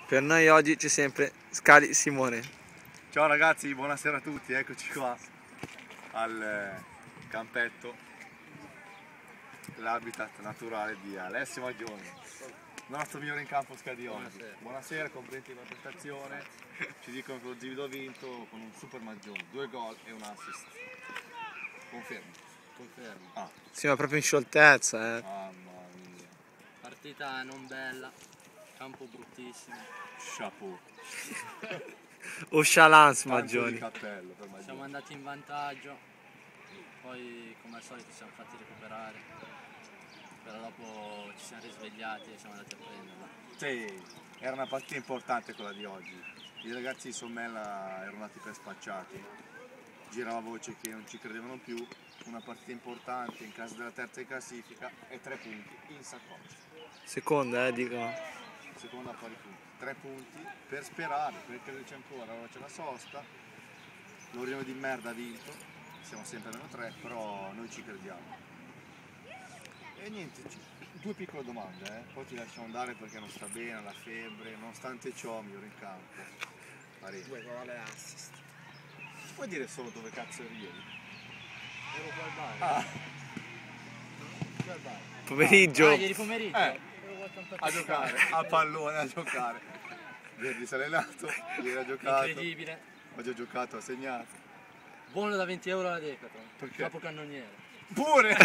Per noi oggi c'è sempre Scali Simone. Ciao ragazzi, buonasera a tutti, eccoci qua al campetto, l'habitat naturale di Alessio Maggioni, il nostro migliore in campo Scadi oggi. Buonasera, complimenti per la prestazione, ci dicono che lo Zivido ha vinto con un super Maggioni, 2 gol e un assist. Confermo. Ah. Sì, ma proprio in scioltezza, Mamma mia. Partita non bella, campo bruttissimo. Chapeau. Osh'Alance Tanto Maggioni. di cappello per Maggioni. Siamo andati in vantaggio, poi come al solito ci siamo fatti recuperare, però dopo ci siamo risvegliati e siamo andati a prenderla. Sì, era una partita importante quella di oggi. I ragazzi di Sommella erano nati per spacciati. Girava voce che non ci credevano più. Una partita importante in casa della terza in classifica e 3 punti in saccoccia. Seconda, dico. Seconda pari punti. 3 punti per sperare, perché c'è ancora, ora c'è la sosta. L'Orione di merda ha vinto. Siamo sempre a meno 3, però noi ci crediamo. E niente, 2 piccole domande, poi ti lasciamo andare perché non sta bene, la febbre, nonostante ciò migliore in campo. 2 gol e assist. Puoi dire solo dove cazzo eri ieri? Ero qua al bar. Ah. Qui al bar. Pomeriggio. Ieri pomeriggio? Eh. Ero qua A giocare, a pallone, a giocare. Verdi si è allenato, ieri ha giocato. Incredibile. Oggi ha giocato, ha segnato. Buono da 20 euro alla Decathlon. Perché? Capocannoniere. Pure!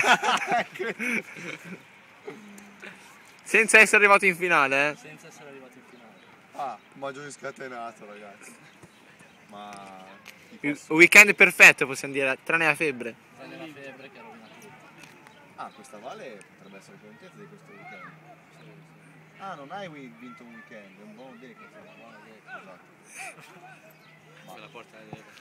Senza essere arrivato in finale, Senza essere arrivato in finale. Ah, Maggioni scatenato ragazzi. Ma... Il weekend perfetto, possiamo dire, tranne la febbre. Tranne la febbre che ha rovinato tutto. Ah, questa Vale potrebbe essere contenta di questo weekend. Ah, non hai vinto un weekend, è un buon deco, una buona deco, esatto. La porta alla Decathlon.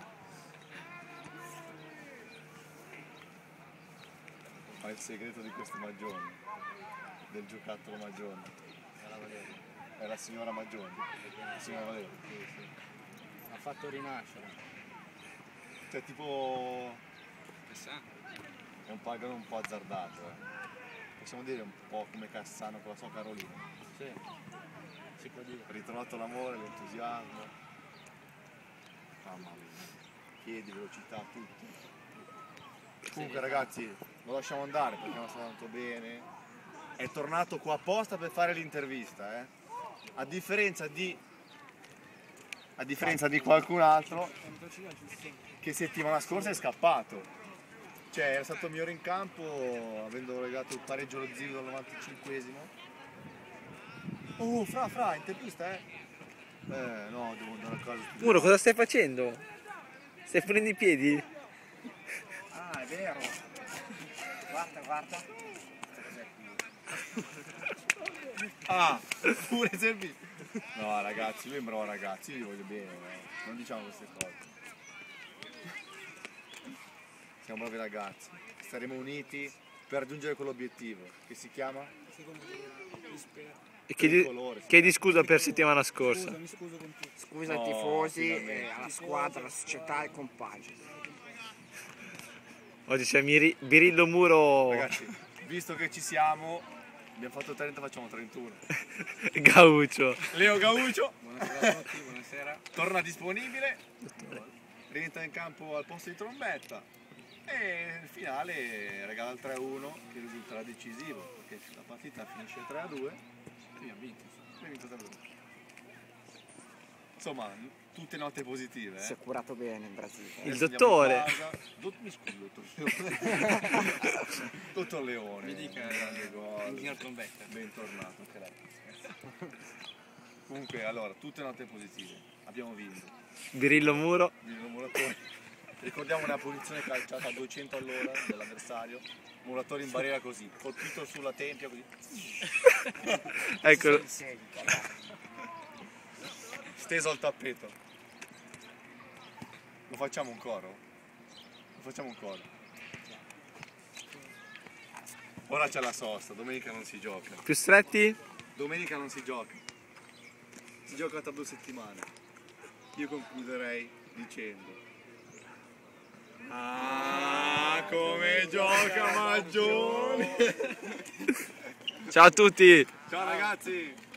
Ma il segreto di questo Maggioni, del giocattolo Maggioni, Era Valerio. è la signora Maggioni, la signora Valerio. Sì, sì. Ha fatto rinascere. Cioè tipo... è un pagano un po' azzardato, Possiamo dire un po' come Cassano con la sua Carolina. Sì, si può dire. Ritrovato l'amore, l'entusiasmo. Mamma mia. Piedi, velocità, tutto. Comunque ragazzi, lo lasciamo andare perché non sta andando bene. È tornato qua apposta per fare l'intervista, A differenza di qualcun altro che settimana scorsa è scappato. Cioè era stato il migliore in campo avendo legato il pareggio allo Zivido al 95esimo. Oh, fra, intervista, no, devo andare a casa. Muro, cosa stai facendo? Stai prendendo i piedi? Ah, è vero. Guarda. Ah, pure servito. No ragazzi, lui è un bravo ragazzi, io li voglio bene, non diciamo queste cose. Siamo bravi ragazzi, staremo uniti per raggiungere quell'obiettivo, che si chiama? E chiedi scusa per settimana scorsa. Scusa ai tifosi, alla squadra, alla società e ai compagni. Oggi c'è Birillo Muro. Ragazzi, visto che ci siamo, abbiamo fatto 30, facciamo 31. Gaucho. Leo Gaucho. Buonasera a tutti, buonasera. Torna disponibile, rientra in campo al posto di Trombetta e il finale regala il 3-1 che risulterà decisivo perché la partita finisce 3-2 e abbiamo vinto. Insomma, tutte note positive. Si è curato bene in Brasile. Il Adesso dottore. andiamo in casa. Mi scusi, dottor Leone. Mi dica, grande gol. signor Trombetta. Bentornato anche lei. Comunque, allora, tutte note positive. Abbiamo vinto. Birillo Muro. Ricordiamo una punizione calciata a 200 all'ora dell'avversario. Muratore in barriera così, colpito sulla tempia così. Eccolo. Steso al tappeto. Lo facciamo un coro? Ora c'è la sosta, domenica non si gioca. Più stretti? Domenica non si gioca. Si gioca tra 2 settimane. Io concluderei dicendo: ah, come gioca Maggioni! Ciao a tutti! Ciao ragazzi!